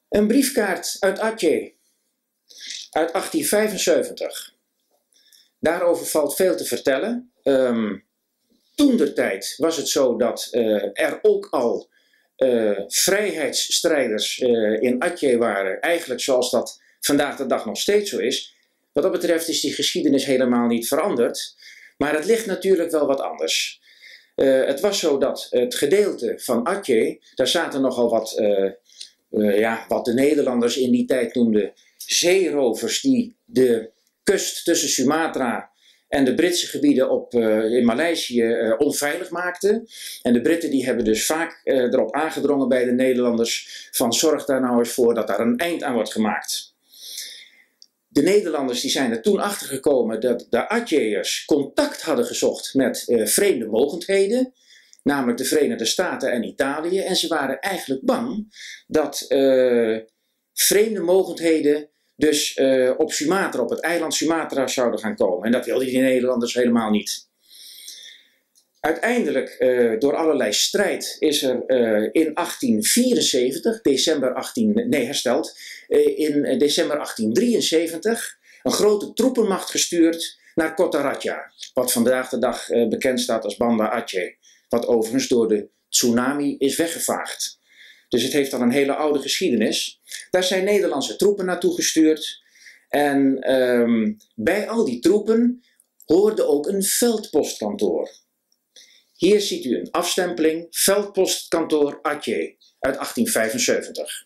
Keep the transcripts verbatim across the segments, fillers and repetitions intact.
Een briefkaart uit Aceh, uit achttien vijfenzeventig. Daarover valt veel te vertellen. Um, Toentertijd was het zo dat uh, er ook al uh, vrijheidsstrijders uh, in Aceh waren. Eigenlijk zoals dat vandaag de dag nog steeds zo is. Wat dat betreft is die geschiedenis helemaal niet veranderd. Maar het ligt natuurlijk wel wat anders. Uh, het was zo dat het gedeelte van Aceh, daar zaten nogal wat, uh, uh, ja, wat de Nederlanders in die tijd noemden zeerovers die de kust tussen Sumatra en de Britse gebieden op, uh, in Maleisië uh, onveilig maakten. En de Britten die hebben dus vaak uh, erop aangedrongen bij de Nederlanders van zorg daar nou eens voor dat daar een eind aan wordt gemaakt. De Nederlanders die zijn er toen achter gekomen dat de Acehers contact hadden gezocht met uh, vreemde mogendheden, namelijk de Verenigde Staten en Italië. En ze waren eigenlijk bang dat uh, vreemde mogendheden dus uh, op Sumatra, op het eiland Sumatra zouden gaan komen. En dat wilden die Nederlanders helemaal niet. Uiteindelijk, uh, door allerlei strijd, is er uh, in achttien vierenzeventig, december achttien, nee hersteld, uh, in december achttien drieënzeventig een grote troepenmacht gestuurd naar Kota Ratja, wat vandaag de dag uh, bekend staat als Banda Aceh, wat overigens door de tsunami is weggevaagd. Dus het heeft al een hele oude geschiedenis. Daar zijn Nederlandse troepen naartoe gestuurd en um, bij al die troepen hoorde ook een veldpostkantoor. Hier ziet u een afstempeling, veldpostkantoor Aceh uit achttien vijfenzeventig.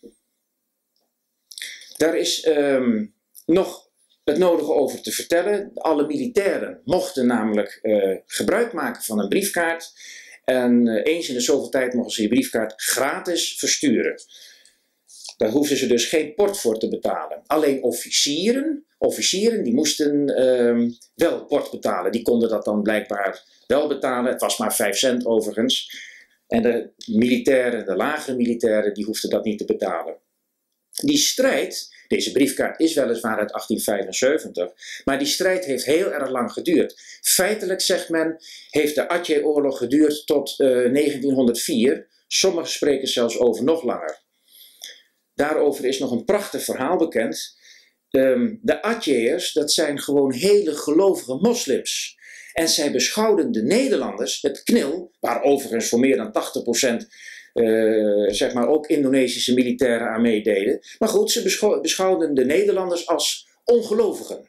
Daar is um, nog het nodige over te vertellen. Alle militairen mochten namelijk uh, gebruik maken van een briefkaart. En uh, eens in de zoveel tijd mochten ze die briefkaart gratis versturen. Daar hoefden ze dus geen port voor te betalen. Alleen officieren, officieren die moesten uh, wel port betalen. Die konden dat dan blijkbaar wel betalen. Het was maar vijf cent overigens. En de militairen, de lagere militairen, die hoefden dat niet te betalen. Die strijd, deze briefkaart is weliswaar uit achttien vijfenzeventig, maar die strijd heeft heel erg lang geduurd. Feitelijk, zegt men, heeft de Aceh-oorlog geduurd tot uh, negentienhonderdvier. Sommigen spreken zelfs over nog langer. Daarover is nog een prachtig verhaal bekend. Um, de Acehers, dat zijn gewoon hele gelovige moslims. En zij beschouwden de Nederlanders, het K N I L, waar overigens voor meer dan tachtig procent uh, zeg maar ook Indonesische militairen aan meededen. Maar goed, ze beschou beschouwden de Nederlanders als ongelovigen.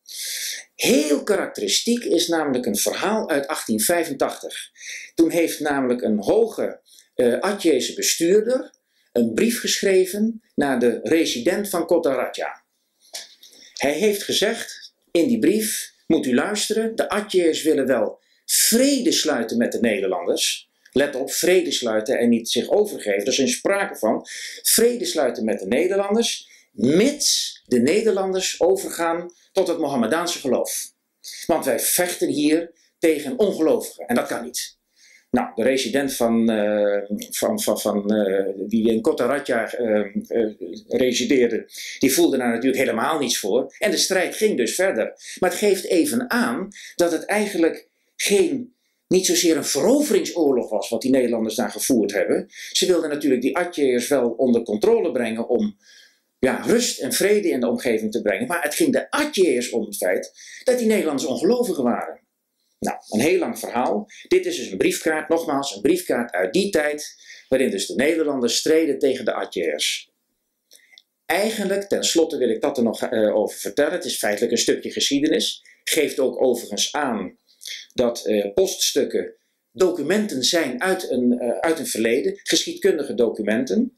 Heel karakteristiek is namelijk een verhaal uit achttien vijfentachtig. Toen heeft namelijk een hoge uh, Acehse bestuurder een brief geschreven naar de resident van Kota Ratja. Hij heeft gezegd in die brief, moet u luisteren, de Acehers willen wel vrede sluiten met de Nederlanders. Let op, vrede sluiten en niet zich overgeven. Er is geen sprake van. Vrede sluiten met de Nederlanders, mits de Nederlanders overgaan tot het Mohammedaanse geloof. Want wij vechten hier tegen ongelovigen en dat kan niet. Nou, de resident van, uh, van, van, van, uh, die in Kota Ratja uh, uh, resideerde, die voelde daar natuurlijk helemaal niets voor. En de strijd ging dus verder. Maar het geeft even aan dat het eigenlijk geen, niet zozeer een veroveringsoorlog was wat die Nederlanders daar gevoerd hebben. Ze wilden natuurlijk die Acehers wel onder controle brengen om ja, rust en vrede in de omgeving te brengen. Maar het ging de Acehers om het feit dat die Nederlanders ongelovigen waren. Nou, een heel lang verhaal. Dit is dus een briefkaart, nogmaals een briefkaart uit die tijd, waarin dus de Nederlanders streden tegen de Acehers. Eigenlijk, tenslotte wil ik dat er nog uh, over vertellen. Het is feitelijk een stukje geschiedenis. Geeft ook overigens aan dat uh, poststukken documenten zijn uit een, uh, uit een verleden, geschiedkundige documenten.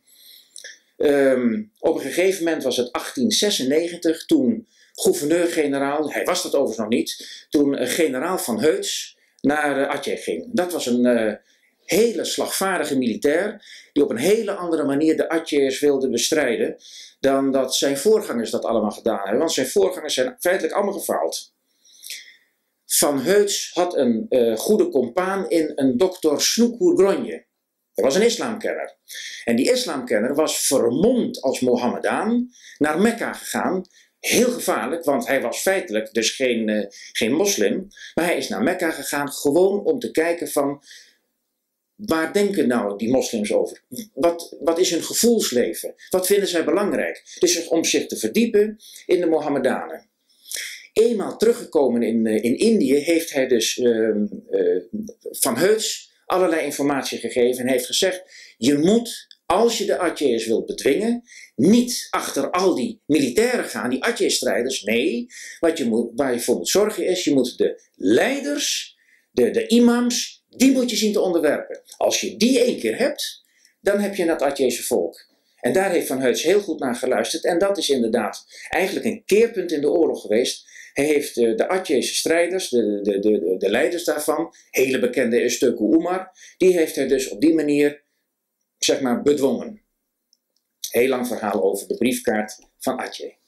Um, op een gegeven moment was het achttien zesennegentig, toen gouverneur-generaal, hij was dat overigens nog niet, toen uh, generaal van Heuts naar uh, Aceh ging. Dat was een uh, hele slagvaardige militair die op een hele andere manier de Acehers wilde bestrijden dan dat zijn voorgangers dat allemaal gedaan hebben. Want zijn voorgangers zijn feitelijk allemaal gefaald. Van Heuts had een uh, goede compaan in een dokter Snoekoer Gronje. Dat was een islamkenner. En die islamkenner was vermomd als Mohammedaan naar Mekka gegaan. Heel gevaarlijk, want hij was feitelijk dus geen, uh, geen moslim. Maar hij is naar Mekka gegaan gewoon om te kijken van waar denken nou die moslims over? Wat, wat is hun gevoelsleven? Wat vinden zij belangrijk? Dus om zich te verdiepen in de Mohammedanen. Eenmaal teruggekomen in, in Indië heeft hij dus uh, uh, van Heuts allerlei informatie gegeven en heeft gezegd, je moet, als je de Atjehs wilt bedwingen, niet achter al die militairen gaan, die Atjeh-strijders. Nee, wat je moet, waar je voor moet zorgen is, je moet de leiders, de, de imams, die moet je zien te onderwerpen. Als je die één keer hebt, dan heb je dat Atjehse volk. En daar heeft Van Heuts heel goed naar geluisterd. En dat is inderdaad eigenlijk een keerpunt in de oorlog geweest. Hij heeft de, de Atjehse strijders, de, de, de, de leiders daarvan, hele bekende is Teuku Umar, die heeft hij dus op die manier, zeg maar, bedwongen. Heel lang verhaal over de briefkaart van Atjeh.